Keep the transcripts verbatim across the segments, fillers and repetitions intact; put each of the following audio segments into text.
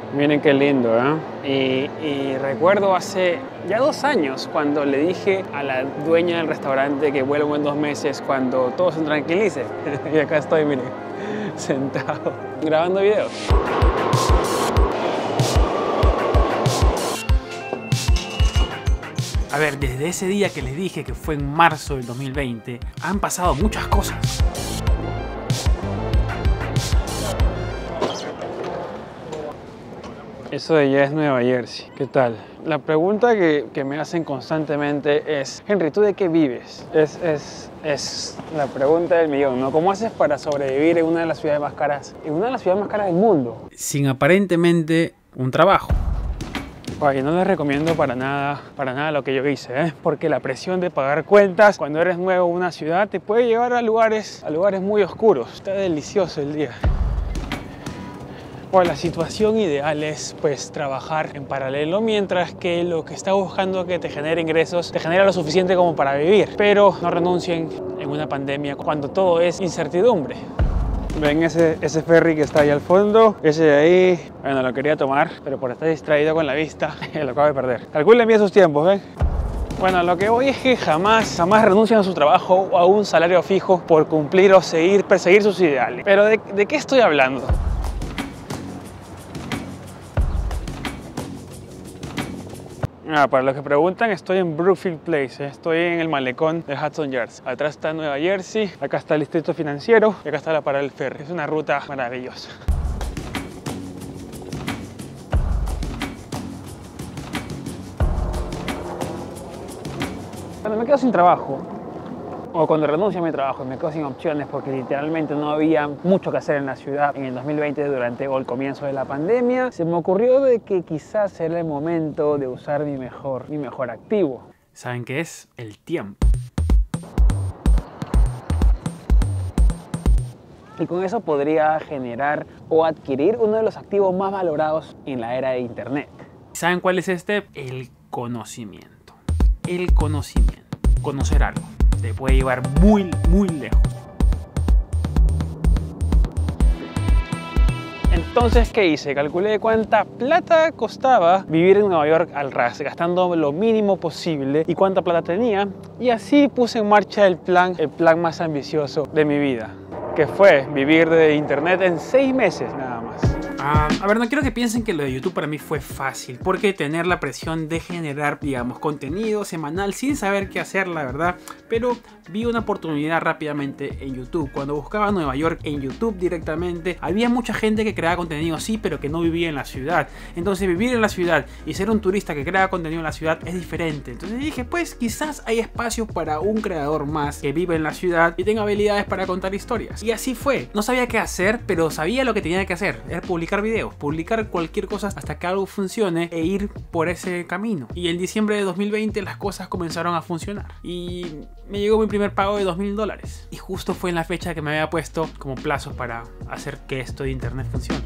Miren qué lindo, ¿eh? Y, y recuerdo hace ya dos años cuando le dije a la dueña del restaurante que vuelvo en dos meses cuando todo se tranquilice. Y acá estoy, miren, sentado, grabando videos. A ver, desde ese día que les dije que fue en marzo del dos mil veinte, han pasado muchas cosas. Eso de allá es Nueva Jersey. ¿Qué tal? La pregunta que, que me hacen constantemente es: Henry, ¿tú de qué vives? Es, es, es la pregunta del millón, ¿no? ¿Cómo haces para sobrevivir en una de las ciudades más caras, en una de las ciudades más caras del mundo? Sin aparentemente un trabajo. Oye, no les recomiendo para nada, para nada lo que yo hice, ¿eh? Porque la presión de pagar cuentas cuando eres nuevo en una ciudad te puede llevar a lugares, a lugares muy oscuros. Está delicioso el día. Bueno, la situación ideal es pues trabajar en paralelo mientras que lo que está buscando que te genere ingresos te genera lo suficiente como para vivir. Pero no renuncien en una pandemia cuando todo es incertidumbre. Ven ese, ese ferry que está ahí al fondo, ese de ahí, bueno, lo quería tomar, pero por estar distraído con la vista, lo acabo de perder. Calculen bien sus tiempos, ¿ven? Bueno, lo que voy es que jamás, jamás renuncian a su trabajo o a un salario fijo por cumplir o seguir, perseguir sus ideales. Pero ¿de, de qué estoy hablando? Ah, para los que preguntan, estoy en Brookfield Place, ¿eh? Estoy en el malecón de Hudson Yards. Atrás está Nueva Jersey, acá está el distrito financiero y acá está la parada del ferry. Es una ruta maravillosa. Cuando me quedo sin trabajo, o cuando renuncio a mi trabajo y me quedo sin opciones porque literalmente no había mucho que hacer en la ciudad en el dos mil veinte durante el comienzo de la pandemia, se me ocurrió de que quizás era el momento de usar mi mejor, mi mejor activo. ¿Saben qué es? El tiempo. Y con eso podría generar o adquirir uno de los activos más valorados en la era de Internet. ¿Saben cuál es este? El conocimiento. El conocimiento. Conocer algo te puede llevar muy, muy lejos. Entonces, ¿qué hice? Calculé cuánta plata costaba vivir en Nueva York al ras, gastando lo mínimo posible y cuánta plata tenía. Y así puse en marcha el plan, el plan más ambicioso de mi vida, que fue vivir de Internet en seis meses nada más. Ah, a ver, no quiero que piensen que lo de YouTube para mí fue fácil, porque tener la presión de generar, digamos, contenido semanal sin saber qué hacer, la verdad, pero vi una oportunidad rápidamente en YouTube. Cuando buscaba Nueva York en YouTube directamente, había mucha gente que creaba contenido, sí, pero que no vivía en la ciudad. Entonces vivir en la ciudad y ser un turista que crea contenido en la ciudad es diferente. Entonces dije, pues quizás hay espacios para un creador más que vive en la ciudad y tenga habilidades para contar historias. Y así fue. No sabía qué hacer, pero sabía lo que tenía que hacer. Era publicar videos, publicar cualquier cosa hasta que algo funcione e ir por ese camino. Y en diciembre de dos mil veinte las cosas comenzaron a funcionar y me llegó mi primer pago de dos mil dólares. Y justo fue en la fecha que me había puesto como plazo para hacer que esto de internet funcione.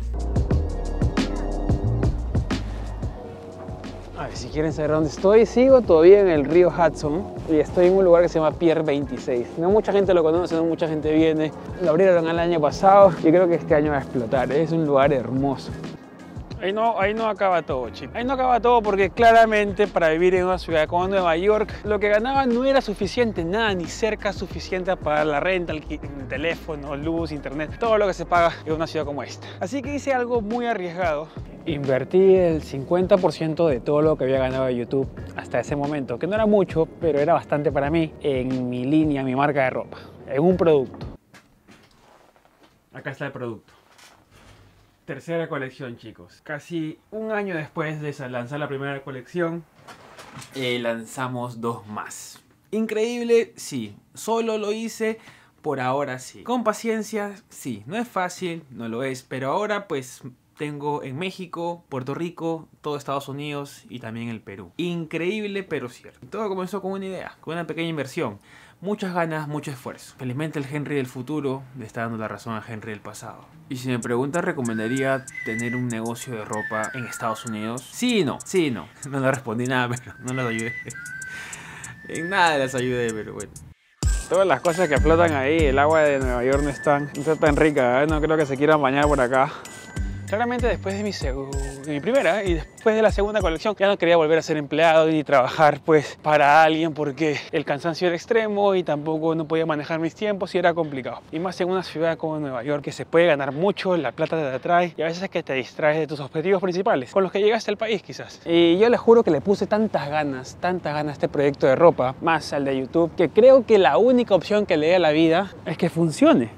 A ver, si quieren saber dónde estoy, sigo todavía en el río Hudson y estoy en un lugar que se llama Pier veintiséis. No mucha gente lo conoce, no mucha gente viene. Lo abrieron el año pasado y creo que este año va a explotar. Es un lugar hermoso. Ahí no, ahí no acaba todo, chicos. Ahí no acaba todo porque claramente para vivir en una ciudad como Nueva York, lo que ganaba no era suficiente, nada, ni cerca suficiente para pagar la renta, el teléfono, luz, internet, todo lo que se paga en una ciudad como esta. Así que hice algo muy arriesgado. Invertí el cincuenta por ciento de todo lo que había ganado de YouTube hasta ese momento, que no era mucho, pero era bastante para mí, en mi línea, mi marca de ropa, en un producto. Acá está el producto. Tercera colección, chicos. Casi un año después de lanzar la primera colección, eh, lanzamos dos más. Increíble, sí. Solo lo hice por ahora, sí. Con paciencia, sí. No es fácil, no lo es, pero ahora pues tengo en México, Puerto Rico, todo Estados Unidos y también el Perú. Increíble, pero cierto. Todo comenzó con una idea, con una pequeña inversión. Muchas ganas, mucho esfuerzo. Felizmente el Henry del futuro le está dando la razón a Henry del pasado. Y si me preguntan, ¿recomendaría tener un negocio de ropa en Estados Unidos? Sí y no, sí y no. No le respondí nada, pero no les ayudé. En nada les ayudé, pero bueno. Todas las cosas que flotan ahí, el agua de Nueva York no, están, no está tan rica, ¿eh? No creo que se quieran bañar por acá. Claramente después de mi, de mi primera y después de la segunda colección ya no quería volver a ser empleado ni trabajar pues para alguien porque el cansancio era extremo y tampoco no podía manejar mis tiempos y era complicado. Y más en una ciudad como Nueva York que se puede ganar mucho, la plata te atrae y a veces es que te distraes de tus objetivos principales con los que llegaste al país quizás. Y yo les juro que le puse tantas ganas, tantas ganas a este proyecto de ropa, más al de YouTube, que creo que la única opción que le dé a la vida es que funcione.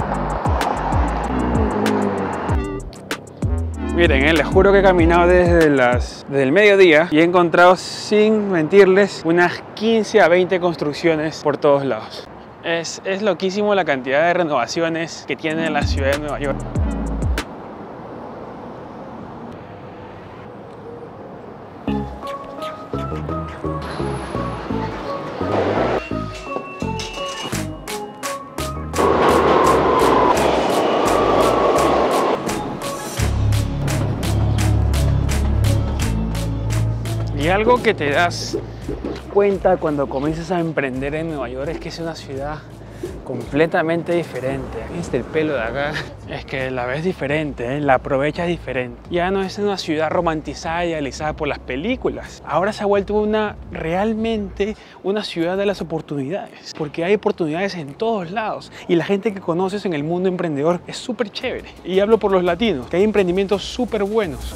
Miren, eh, les juro que he caminado desde, las, desde el mediodía y he encontrado, sin mentirles, unas quince a veinte construcciones por todos lados. Es, es loquísimo la cantidad de renovaciones que tiene la ciudad de Nueva York. Y algo que te das cuenta cuando comienzas a emprender en Nueva York es que es una ciudad completamente diferente. Este el pelo de acá es que la ves diferente, ¿eh? La aprovechas diferente. Ya no es una ciudad romantizada y idealizada por las películas. Ahora se ha vuelto una realmente una ciudad de las oportunidades, porque hay oportunidades en todos lados y la gente que conoces en el mundo emprendedor es súper chévere. Y hablo por los latinos, que hay emprendimientos súper buenos.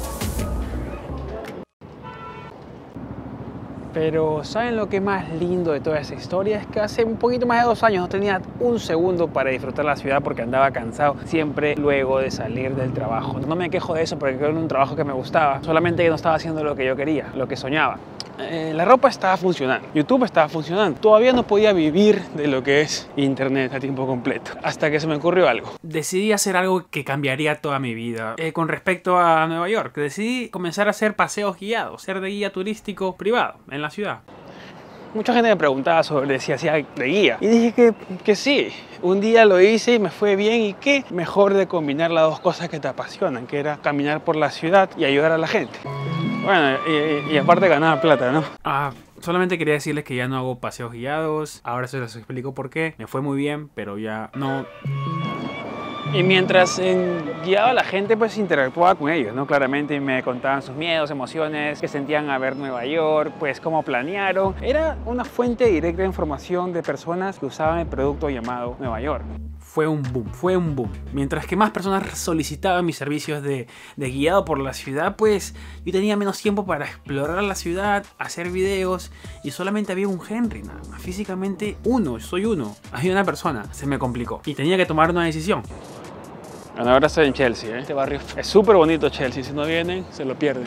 Pero ¿saben lo que es más lindo de toda esa historia? Es que hace un poquito más de dos años no tenía un segundo para disfrutar la ciudad porque andaba cansado siempre luego de salir del trabajo. No me quejo de eso porque era un trabajo que me gustaba, solamente que no estaba haciendo lo que yo quería, lo que soñaba. Eh, la ropa estaba funcionando, YouTube estaba funcionando. Todavía no podía vivir de lo que es internet a tiempo completo, hasta que se me ocurrió algo. Decidí hacer algo que cambiaría toda mi vida. Eh, con respecto a Nueva York, decidí comenzar a hacer paseos guiados, ser de guía turístico privado en la ciudad. Mucha gente me preguntaba sobre si hacía de guía y dije que, que sí. Un día lo hice y me fue bien, y qué mejor de combinar las dos cosas que te apasionan, que era caminar por la ciudad y ayudar a la gente. Bueno, y, y aparte ganar plata, ¿no? Ah, solamente quería decirles que ya no hago paseos guiados. Ahora se les explico por qué. Me fue muy bien, pero ya no... Y mientras en, guiaba a la gente, pues interactuaba con ellos, ¿no? Claramente me contaban sus miedos, emociones, que sentían a ver Nueva York, pues cómo planearon. Era una fuente directa de información de personas que usaban el producto llamado Nueva York. Fue un boom, fue un boom. Mientras que más personas solicitaban mis servicios de, de guiado por la ciudad, pues yo tenía menos tiempo para explorar la ciudad, hacer videos, y solamente había un Henry, nada más. Físicamente uno, soy uno. Había una persona, se me complicó y tenía que tomar una decisión. Bueno, ahora estoy en Chelsea, ¿eh? Este barrio es súper bonito, Chelsea. Si no vienen, se lo pierden.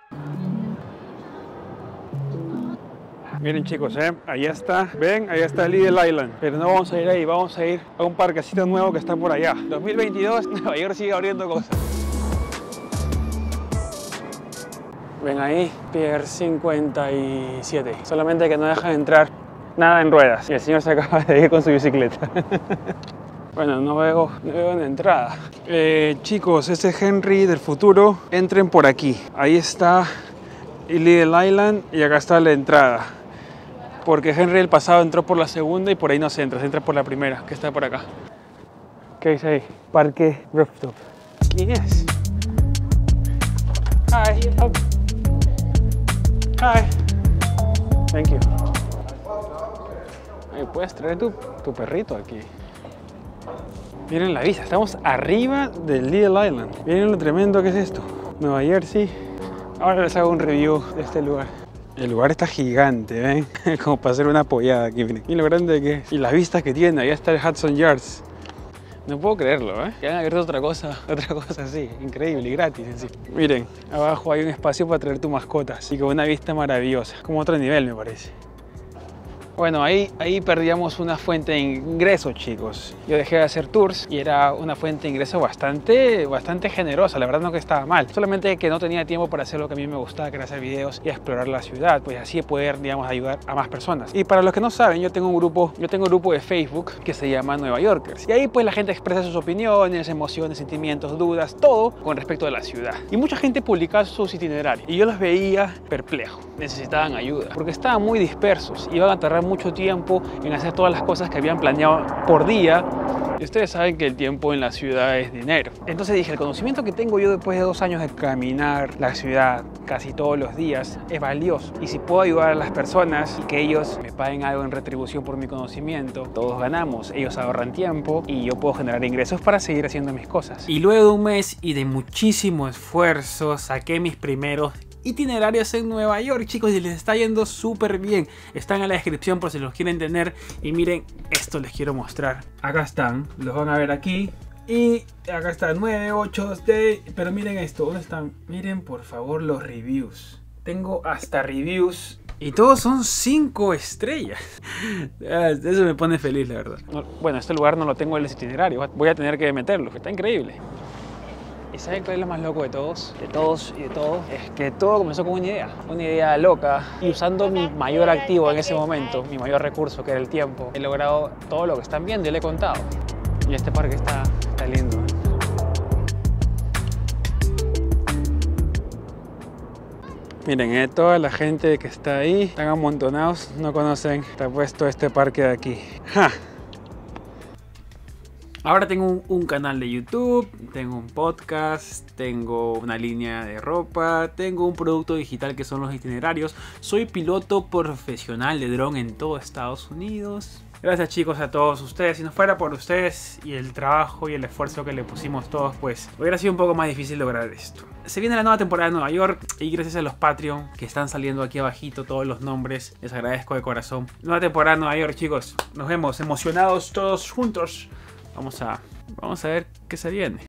Miren chicos, ¿eh? Ahí está, ven, ahí está Little Island. Pero no vamos a ir ahí, vamos a ir a un parquecito nuevo que está por allá. dos mil veintidós, Nueva York sigue abriendo cosas. Ven ahí, Pier cincuenta y siete. Solamente que no dejan entrar nada en ruedas. Y el señor se acaba de ir con su bicicleta. Bueno, no veo, no veo una entrada. Eh, chicos, este Henry del futuro, entren por aquí. Ahí está Little Island y acá está la entrada. Porque Henry del pasado entró por la segunda y por ahí no se entra, se entra por la primera, que está por acá. ¿Qué dice ahí? Parque Rooftop. ¿Quién es? Hi. Oh. Hi. Thank you. Ay, puedes traer tu, tu perrito aquí. Miren la vista, estamos arriba del Little Island. Miren lo tremendo que es esto. Nueva Jersey. Ahora les hago un review de este lugar. El lugar está gigante, ¿ven? Como para hacer una pollada aquí, miren. Y lo grande que es. Y las vistas que tiene, ahí está el Hudson Yards. No puedo creerlo, ¿eh? Que hayan abierto otra cosa, otra cosa así. Increíble y gratis en sí. Miren, abajo hay un espacio para traer tu mascota. Así que una vista maravillosa. Como otro nivel, me parece. Bueno, ahí, ahí perdíamos una fuente de ingreso, chicos. Yo dejé de hacer tours y era una fuente de ingreso bastante, bastante generosa. La verdad no que estaba mal. Solamente que no tenía tiempo para hacer lo que a mí me gustaba, que era hacer videos y explorar la ciudad. Pues así poder, digamos, ayudar a más personas. Y para los que no saben, yo tengo un grupo, yo tengo un grupo de Facebook que se llama Nueva Yorkers. Y ahí pues la gente expresa sus opiniones, emociones, sentimientos, dudas, todo con respecto a la ciudad. Y mucha gente publicaba sus itinerarios. Y yo los veía perplejos. Necesitaban ayuda. Porque estaban muy dispersos. Iban a tardar mucho tiempo en hacer todas las cosas que habían planeado por día Y ustedes saben que el tiempo en la ciudad es dinero. Entonces dije, el conocimiento que tengo yo después de dos años de caminar la ciudad casi todos los días es valioso. Y si puedo ayudar a las personas y que ellos me paguen algo en retribución por mi conocimiento, todos ganamos. Ellos ahorran tiempo y yo puedo generar ingresos para seguir haciendo mis cosas. Y luego de un mes y de muchísimo esfuerzo, saqué mis primeros itinerarios en Nueva York, chicos, y les está yendo súper bien. Están en la descripción por si los quieren tener. Y miren, esto les quiero mostrar. Acá están, los van a ver aquí. Y acá están nueve, ocho, de... Pero miren esto, ¿dónde están? Miren por favor los reviews. Tengo hasta reviews y todos son cinco estrellas. Eso me pone feliz, la verdad. No, bueno, este lugar no lo tengo en el itinerario. Voy a tener que meterlo, que está increíble. ¿Y saben cuál es lo más loco de todos? De todos y de todos. Es que todo comenzó con una idea. Una idea loca. Y usando mi mayor activo en ese momento, mi mayor recurso, que era el tiempo, he logrado todo lo que están viendo y le he contado. Y este parque está, está lindo, ¿eh? Miren, eh, toda la gente que está ahí, están amontonados, no conocen, está puesto este parque de aquí. ¡Ja! Ahora tengo un, un canal de YouTube, tengo un podcast, tengo una línea de ropa, tengo un producto digital que son los itinerarios. Soy piloto profesional de dron en todo Estados Unidos. Gracias, chicos, a todos ustedes. Si no fuera por ustedes y el trabajo y el esfuerzo que le pusimos todos, pues hubiera sido un poco más difícil lograr esto. Se viene la nueva temporada de Nueva York y gracias a los Patreon que están saliendo aquí abajito todos los nombres, les agradezco de corazón. Nueva temporada de Nueva York, chicos. Nos vemos emocionados todos juntos. Vamos a, vamos a ver qué se viene.